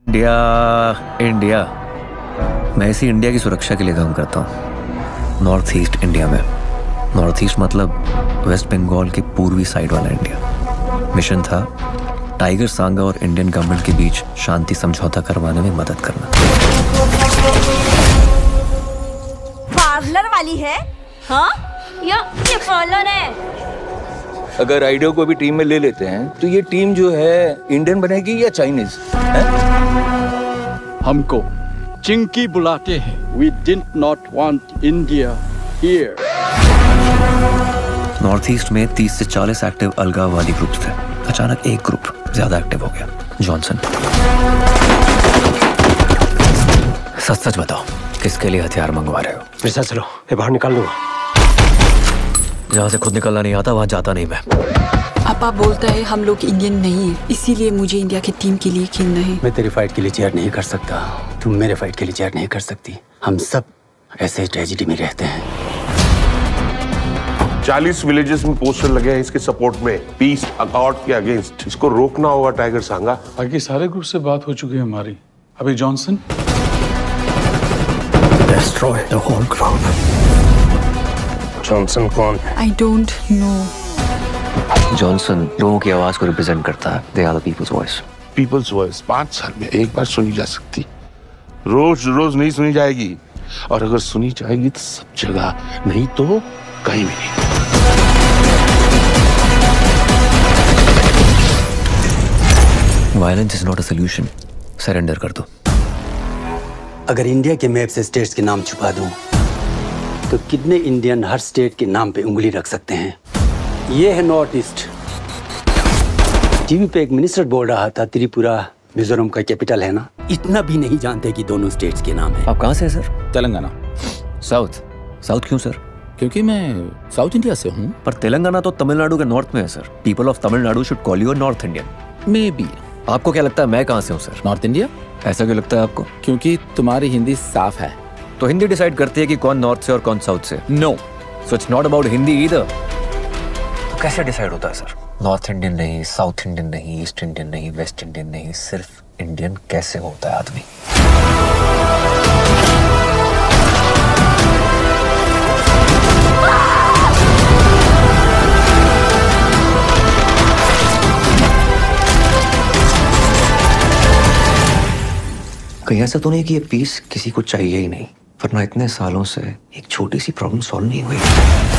India India मैं इसी India की सुरक्षा के लिए काम करता हूँ। नॉर्थ ईस्ट इंडिया में, नॉर्थ ईस्ट मतलब वेस्ट बंगाल के पूर्वी साइड वाला इंडिया। मिशन था टाइगर सांगा और इंडियन गवर्नमेंट के बीच शांति समझौता करवाने में मदद करना। पार्लर वाली है? हाँ? या ये पार्लर है? अगर आइडिया को भी टीम में ले लेते हैं तो ये टीम जो है इंडियन बनेगी या चाइनीज? हमको चिंकी बुलाते हैं। We did not want India here. North east में 30 से 40 एक्टिव अलगाववादी ग्रुप्स थे। अचानक एक ग्रुप ज्यादा एक्टिव हो गया, जॉनसन। सच सच बताओ, किसके लिए हथियार मंगवा रहे हो? मेरे साथ चलो, मैं बाहर निकाल लूंगा। जहाँ से खुद निकलना नहीं आता वहाँ जाता नहीं मैं। पापा बोलता है हम लोग इंडियन नहीं है, इसीलिए मुझे इंडिया की टीम के लिए खेलना है। मैं तेरी फाइट के लिए चेयर नहीं कर सकता, तुम मेरे फाइट के लिए चेयर नहीं कर सकती। हम सब ऐसे ट्रेजेडी में रहते हैं। 40 विलेजेस में पोस्टर लगे हैं इसके सपोर्ट में, पीस अकॉर्ड के अगेंस्ट। इसको रोकना होगा टाइगर सांगा। बाकी सारे ग्रुप से बात हो चुकी है हमारी। अभी Johnson Destroy the whole group. Johnson कौन है? I don't know. जॉनसन लोगों की आवाज को रिप्रेजेंट करता है। They are the people's voice. People's voice 5 साल में एक बार सुनी जा सकती, रोज रोज नहीं सुनी जाएगी। और अगर सुनी जाएगी तो सब जगह, नहीं तो कहीं भी नहीं। Violence is not a solution. Surrender कर दो। अगर इंडिया के मैप से स्टेट्स के नाम छुपा दूं, तो कितने इंडियन हर स्टेट के नाम पे उंगली रख सकते हैं? ये है नॉर्थ ईस्ट। टीवी पे एक मिनिस्टर बोल रहा था त्रिपुरा मिजोरम का कैपिटल है ना। इतना भी नहीं जानते कि दोनों स्टेट्स के नाम है। आप कहाँ से हैं सर? तेलंगाना। साउथ। साउथ क्यों सर? क्योंकि मैं साउथ इंडिया से हूँ। पर तेलंगाना तो तमिलनाडु के नॉर्थ में है sir. People of Tamil Nadu should call you north Indian. Maybe. आपको क्या लगता है मैं कहाँ से हूँ सर? North India. ऐसा क्यों लगता है आपको? क्योंकि तुम्हारी हिंदी साफ है। तो हिंदी डिसाइड करती है कि कौन नॉर्थ से और कौन साउथ से? No. So it's not about Hindi either. तो कैसे डिसाइड होता है सर? नॉर्थ इंडियन नहीं, साउथ इंडियन नहीं, ईस्ट इंडियन नहीं, वेस्ट इंडियन नहीं, सिर्फ इंडियन कैसे होता है आदमी? कहीं ऐसा तो नहीं कि ये पीस किसी को चाहिए ही नहीं, वरना इतने सालों से एक छोटी सी प्रॉब्लम सॉल्व नहीं हुई।